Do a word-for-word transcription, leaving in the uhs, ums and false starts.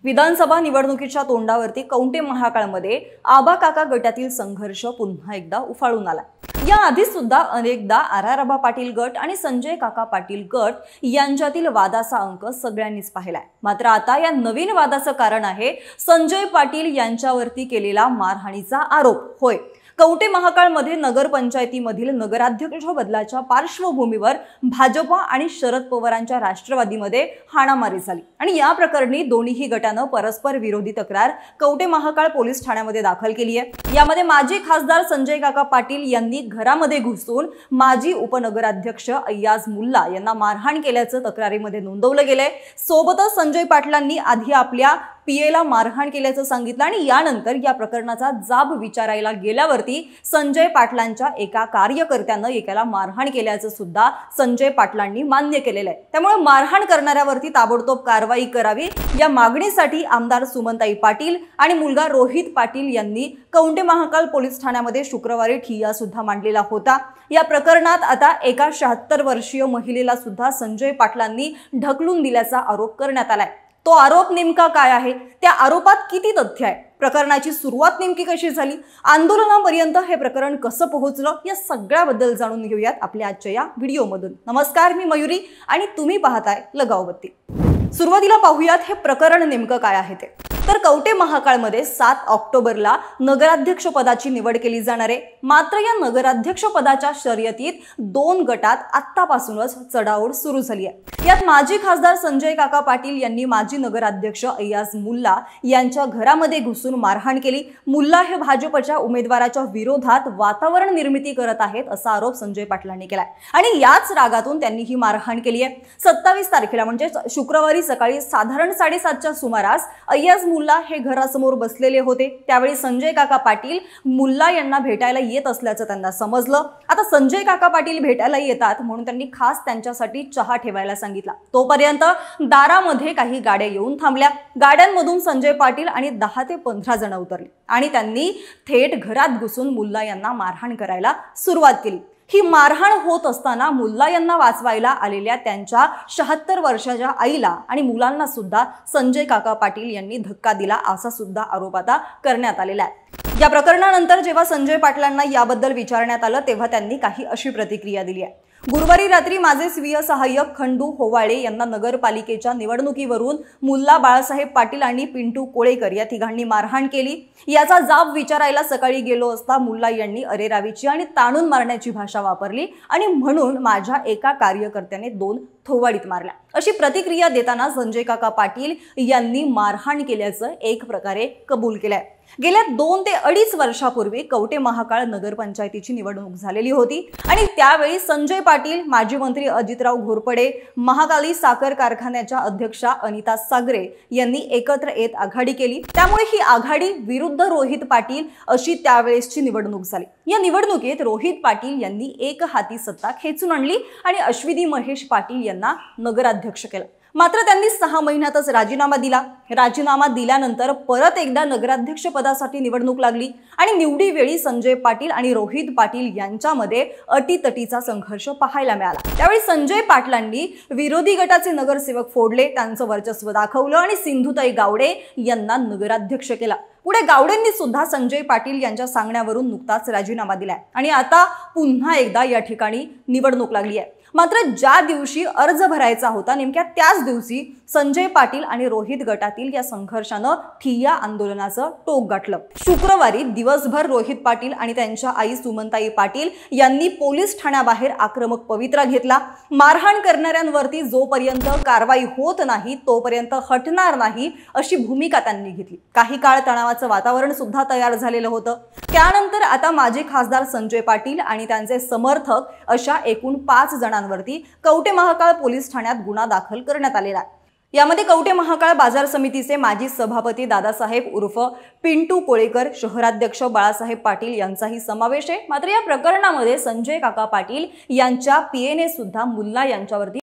विधानसभा निवडणुकीच्या तोंडावरती कौंटे महाकाळमध्ये आबा काका गटातील संघर्ष पुन्हा एकदा उफाळून आला। या आधी सुद्धा अनेकदा आराराबा पाटील गट आणि संजय काका पाटील गट यांच्यातील वादाचा अंक सगळ्यांनीच पाहिलाय। मात्र आता या नवीन वादाचं कारण आहे संजय पाटील यांच्यावरती केलेला मारहाणीचा आरोप। होय, कौंटे महाकाळमध्ये नगरपंचायतीमधील नगराध्यक्ष बदलाच्या पार्श्वभूमीवर भाजपा आणि शरद पवारांच्या राष्ट्रवादीमध्ये हाणामारी झाली आणि या प्रकरणी दोन्ही गटानं परस्पर विरोधी तक्रार कौंटे महाकाळ पोलीस ठाण्यामध्ये दाखल केली आहे। यामध्ये माजी खासदार संजय काका पाटील यांनी घरामध्ये घुसून माजी उपनगराध्यक्ष अय्याज मुल्ला यांना मारहाण केल्याचं तक्रारीमध्ये नोंदवलं गेलंय। सोबतच संजय पाटलांनी आधी आपल्या पीएला मारहाण केल्याचं सांगितलं आणि यानंतर या प्रकरणाचा जाब विचारायला गेल्यावरती संजय पाटलांच्या एका कार्यकर्त्यानं एकाला मारहाण केल्याचं सुद्धा संजय पाटलांनी मान्य केलेलं आहे। त्यामुळे मारहाण करणाऱ्यावरती ताबडतोब कारवाई करावी या मागणीसाठी आमदार सुमनताई पाटील आणि मुलगा रोहित पाटील यांनी कौंटे महाकाळ पोलीस ठाण्यामध्ये शुक्रवारी ठिय्या सुद्धा मांडलेला होता। या प्रकरणात आता एका शहात्तर वर्षीय महिलेला सुद्धा संजय पाटलांनी ढकलून दिल्याचा आरोप करण्यात आलाय। तो आरोप नेमका काय आहे, त्या आरोपात किती तथ्य आहे, प्रकरणाची सुरुवात नेमकी कशी झाली, आंदोलनापर्यंत हे प्रकरण कसं पोहोचलं, या सगळ्याबद्दल जाणून घेऊयात आपल्या आजच्या या व्हिडिओमधून। नमस्कार, मी मयुरी आणि तुम्ही पाहताय लगावबत्ती। सुरुवातीला पाहूयात हे प्रकरण नेमकं काय आहे ते। तर कौंटे महाकाळमध्ये सात ऑक्टोबरला नगराध्यक्ष पदाची निवड केली जाणार आहे। मात्र या नगराध्यक्ष पदाच्या शर्यतीत दोन गटात आत्तापासूनच चढाओढ सुरू झाली आहे। यात माजी खासदार संजय काका पाटील यांनी माजी नगराध्यक्ष अय्याज मुल्ला यांच्या घरामध्ये घुसून मारहाण केली। मुल्ला हे भाजपच्या उमेदवाराच्या विरोधात वातावरण निर्मिती करत आहेत असा आरोप संजय पाटलांनी केलाय आणि याच रागातून त्यांनी ही मारहाण केली आहे। सत्तावीस तारखेला म्हणजे शुक्रवारी सकाळी साधारण साडेसातच्या सुमारास अय्याज मुल्ला हे घरासमोर बसलेले होते। त्यावेळी संजय काका पाटील मुल्ला यांना भेटायला येत असल्याचं त्यांना समजलं। आता संजय काका पाटील भेटायला येतात म्हणून त्यांनी खास त्यांच्यासाठी चहा ठेवायला सांगितला। तोपर्यंत दारामध्ये काही गाड्या येऊन थांबल्या। गाड्यांमधून संजय पाटील आणि दहा ते पंधरा जण उतरले आणि त्यांनी थेट घरात घुसून मुल्ला यांना मारहाण करायला सुरुवात केली। ही मारहाण होत असताना मुल्ला यांना वाचवायला आलेल्या त्यांच्या शहात्तर वर्षाच्या आईला आणि मुलांना सुद्धा संजय काका पाटील यांनी धक्का दिला असा सुद्धा आरोप आता करण्यात आलेला आहे। या प्रकरणानंतर जेव्हा संजय पाटलांना याबद्दल विचारण्यात आलं तेव्हा त्यांनी काही अशी प्रतिक्रिया दिली आहे। गुरुवारी रात्री माझे स्वीय सहाय्यक खंडू होवाळे यांना नगरपालिकेच्या निवडणुकीवरून मुल्ला बाळासाहेब पाटील आणि पिंटू कोळेकर या तिघांनी मारहाण केली। याचा जाब विचारायला सकाळी गेलो असता मुल्ला यांनी अरेरावीची आणि ताणून मारण्याची भाषा वापरली आणि म्हणून माझ्या एका कार्यकर्त्याने दोन थोवाडीत मारल्या अशी प्रतिक्रिया देताना संजय काका पाटील यांनी मारहाण केल्याचं एक प्रकारे कबूल केलंय। गेल्या दोन ते अडीच वर्षापूर्वी कौंटे महाकाळ नगरपंचायतीची निवडणूक झालेली होती आणि त्यावेळी संजय पाटील, माजी मंत्री अजितराव घोरपडे, महाकाली साखर कारखान्याच्या अध्यक्षा अनिता सागरे यांनी एकत्र येत आघाडी केली। त्यामुळे ही आघाडी विरुद्ध रोहित पाटील अशी त्यावेळेसची निवडणूक झाली। या निवडणुकीत रोहित पाटील यांनी एक हाती सत्ता खेचून आणली आणि अश्विनी महेश पाटील यांना नगराध्यक्ष केलं। मात्र त्यांनी सहा महिन्यातच राजीनामा दिला। राजीनामा दिल्यानंतर परत एकदा नगराध्यक्ष पदासाठी निवडणूक लागली आणि निवडीवेळी संजय पाटील आणि रोहित पाटील यांच्यामध्ये अटीतटीचा संघर्ष पाहायला मिळाला। त्यावेळी संजय पाटलांनी विरोधी गटाचे नगरसेवक फोडले, त्यांचं वर्चस्व दाखवलं आणि सिंधुताई गावडे यांना नगराध्यक्ष केला। पुढे गावडेंनी सुद्धा संजय पाटील यांच्या सांगण्यावरून नुकताच राजीनामा दिलाय आणि आता पुन्हा एकदा या ठिकाणी निवडणूक लागली आहे। मात्र ज्या दिवशी अर्ज भरायचा होता नेमक्या त्याच दिवशी संजय पाटील आणि रोहित गटातील या संघर्षानं ठिय्या आंदोलनाचं टोक गाठलं। शुक्रवारी दिवसभर रोहित पाटील आणि त्यांच्या आई सुमनताई पाटील यांनी पोलीस ठाण्याबाहेर आक्रमक पवित्रा घेतला। मारहाण करणाऱ्यांवरती जोपर्यंत कारवाई होत नाही तोपर्यंत हटणार नाही अशी भूमिका त्यांनी घेतली। काही काळ तणावाचं वातावरण सुद्धा तयार झालेलं होतं। त्यानंतर आता माजी खासदार संजय पाटील आणि त्यांचे समर्थक अशा एकूण पाच जणांवरती कौंटे महाकाळ पोलीस ठाण्यात गुन्हा दाखल करण्यात आलेला आहे। यामध्ये कौंटे महाकाळ बाजार समितीचे माजी सभापती दादासाहेब उर्फ पिंटू कोळेकर, शहराध्यक्ष बाळासाहेब पाटील यांचाही समावेश आहे। मात्र या प्रकरणामध्ये संजय काका पाटील यांच्या पीएने सुद्धा मुल्ला यांच्यावरती